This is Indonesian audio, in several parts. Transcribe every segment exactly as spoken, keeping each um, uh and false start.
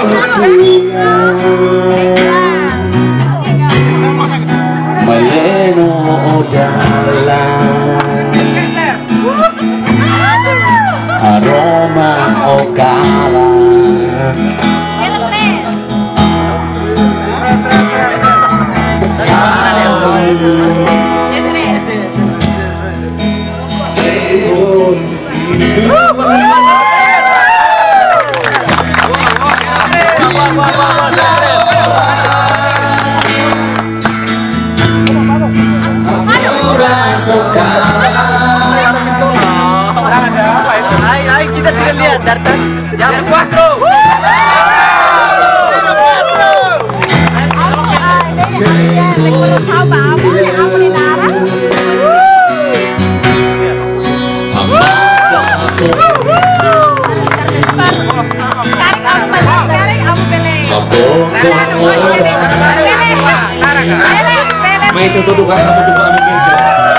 Maleno ogalan aroma ogalan kita tidak lihat Dartan jam cuatro. May tututukan kamu juga mungkin sih.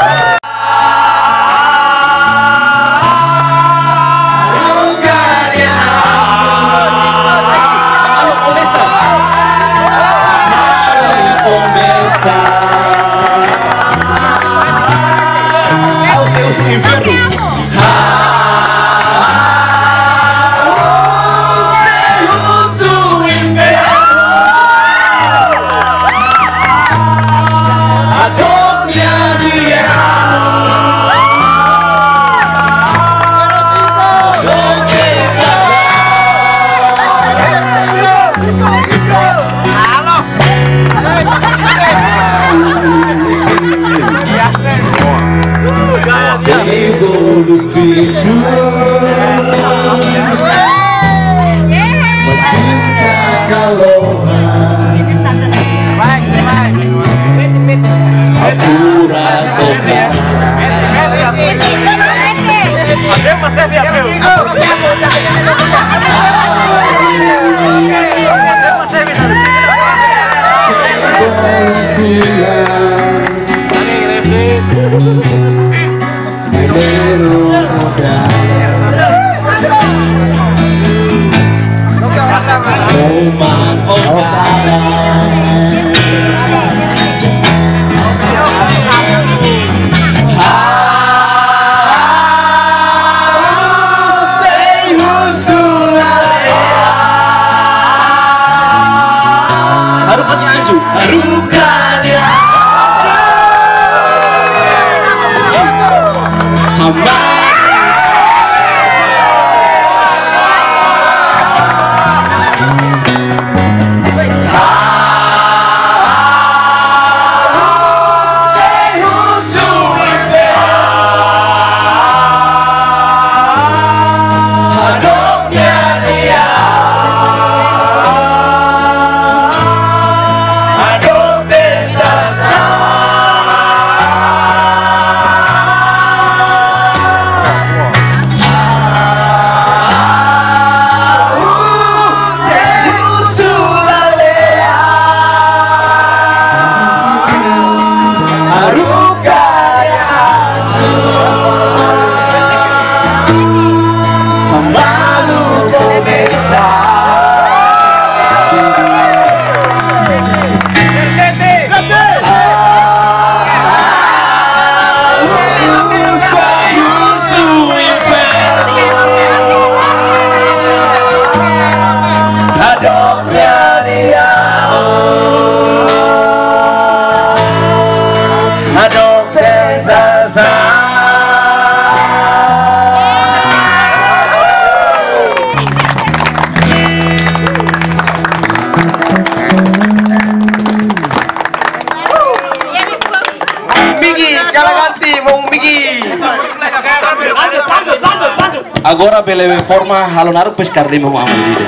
Agora beleve forma halonaru pescar di mau amal dia.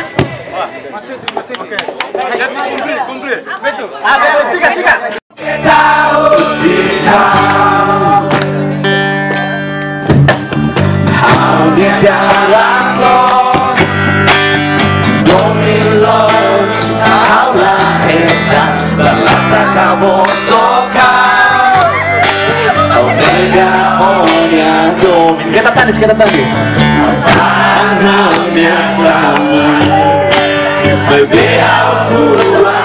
Kita tandis, kita tandis. Baby, how fool I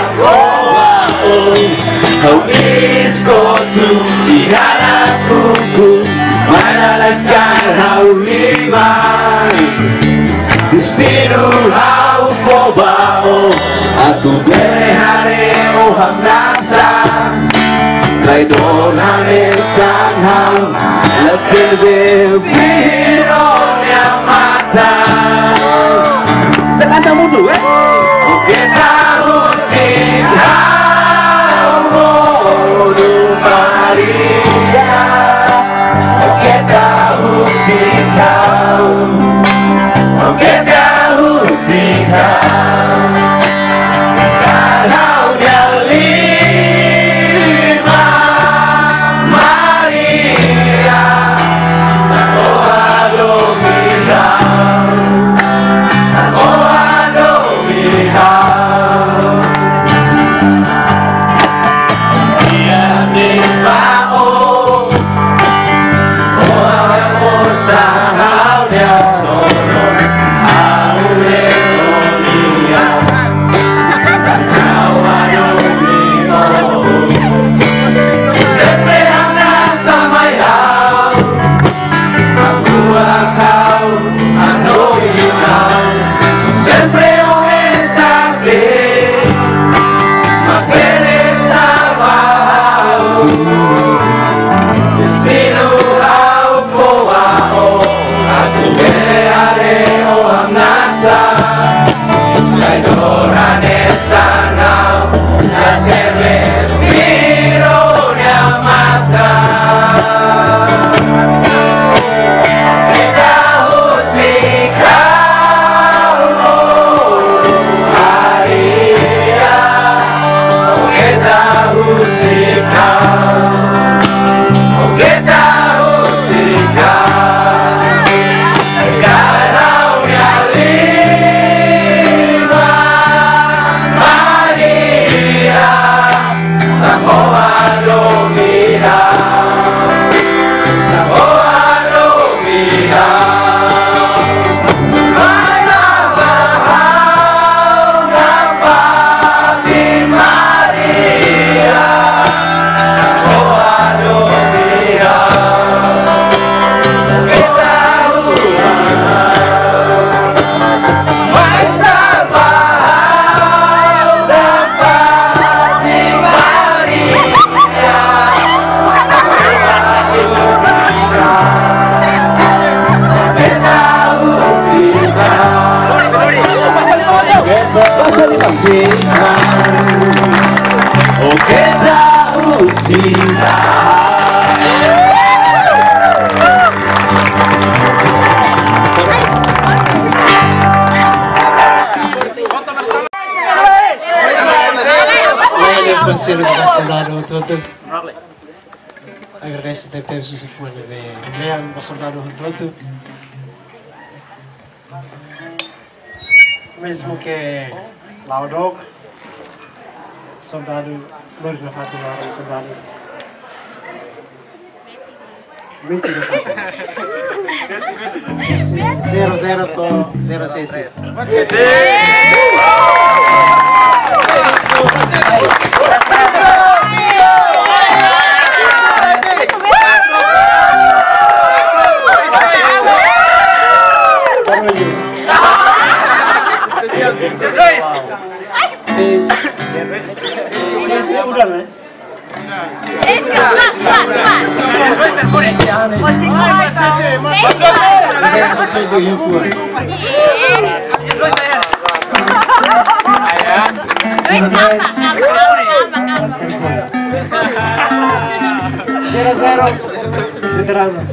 Kau iskotu di hadapuku, manalaskan hau lima. Destino hau fobao, atu bere hare oham nasa. Traidoran esan hau, la serve fino yang mata. Tekan tamu dulu, eh? Oke tahu sih. Maria, oke tahu sih kau, oke tahu sih kau, kalau dia lima Maria, oh aduh mihau, oh aduh mihau. Oke tahu cinta. Soldado todo. Agradece de ter se foi de Leon soldado todo. Mesmo que Laudog, soldado Luiz da Fatima, soldado Ricky da Fatima. zero zero to zero sete. Seis, seis de udah nih. Sete aneh. Itu itu info. Zero zero veteranos.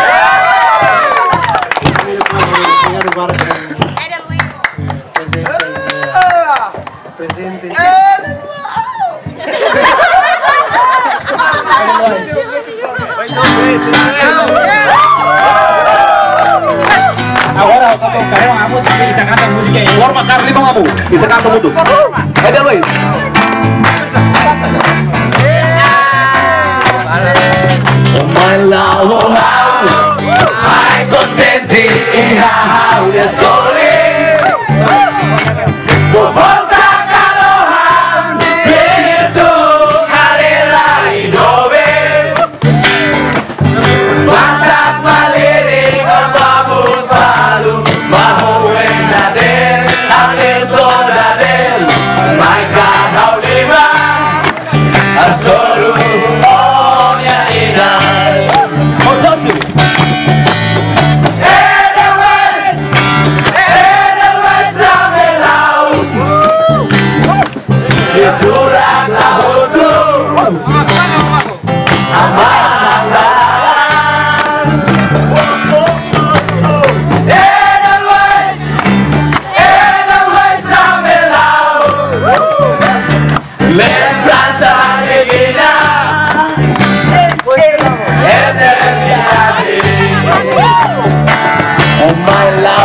Presente. Agora kalau kalian kamu sih kita kantong musiknya. Luar makar lima kamu. Kita kantong itu. Ada loh. Oh my love, oh how I contenti in how the sole.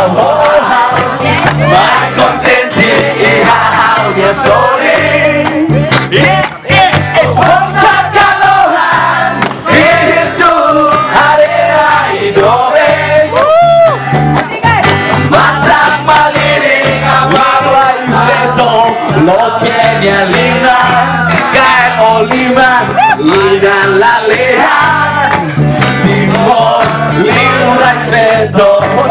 ma contenti e hao mia sore eh eh eh porta kalohan itu hari-hari dove mata maliring amara iseto lo che mi alima kai olima ina la leha timor liura iseto